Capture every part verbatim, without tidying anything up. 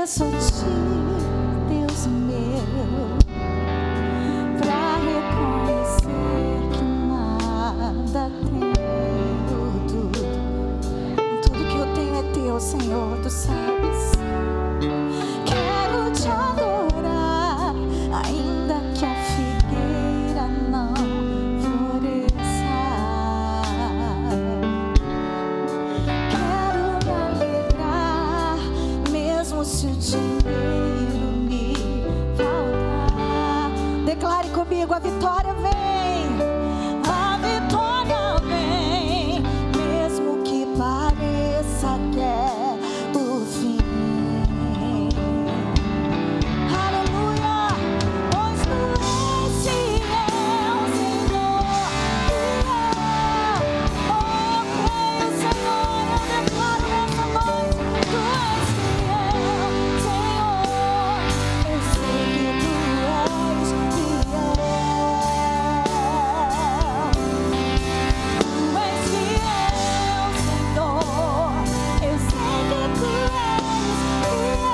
Conheço a Ti, Deus meu, pra reconhecer que nada tenho. Tudo, tudo que eu tenho é Teu, Senhor, Tu sabes. Quero Te adorar, ainda que a figueira não floresça. Quero me alegrar, mesmo se o dinheiro me faltar. Declare comigo: a vitória vem, a vitória vem, mesmo que pareça que é o fim. Aleluia, pois Tu és fiel, Senhor, fiel. Oh, creio, Senhor, eu declaro nessa noite: Tu és fiel, Senhor. Eu sei que Tu és fiel. Tu és fiel, Senhor. Eu sei que Tu és fiel.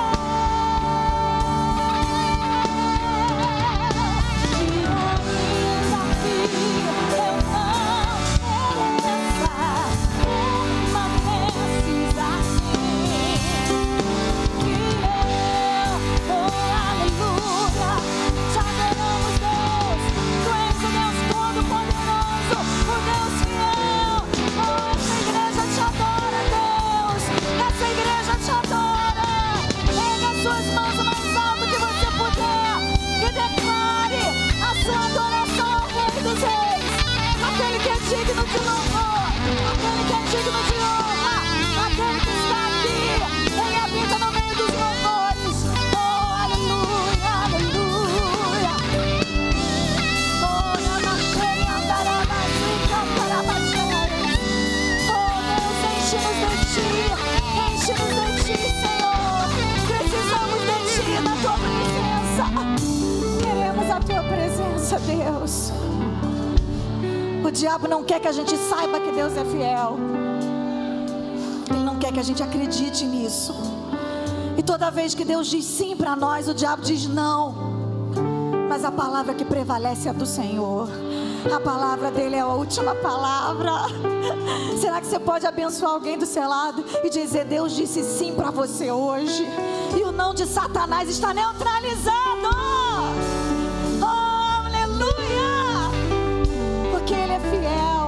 E ainda que eu não mereça uma bênção assim, que eu, oh aleluia, te adoramos, Deus. Tu és o Deus Todo-Poderoso, o Deus fiel. Oh, essa igreja te adora, Deus. Essa igreja te adora. Pega as suas mãos o mais alto que você puder e declare a sua adoração ao Rei dos Reis, aquele que é digno de louvor, aquele que é digno de honra, aquele que está aqui. Ele habita no meio dos louvores. Oh, aleluia, aleluia. Oh, namaste, andarabasika, parabaxeres. Oh, Deus, enche-nos de Ti, enche-nos de Ti, Senhor. Precisamos de Ti, da Tua presença. Queremos a Tua presença, Deus. O diabo não quer que a gente saiba que Deus é fiel. Ele não quer que a gente acredite nisso. E toda vez que Deus diz sim para nós, o diabo diz não. Mas a palavra que prevalece é a do Senhor. A palavra dele é a última palavra. Será que você pode abençoar alguém do seu lado e dizer: Deus disse sim para você hoje, e o não de Satanás está neutralizado? Oh, aleluia! Porque Ele é fiel.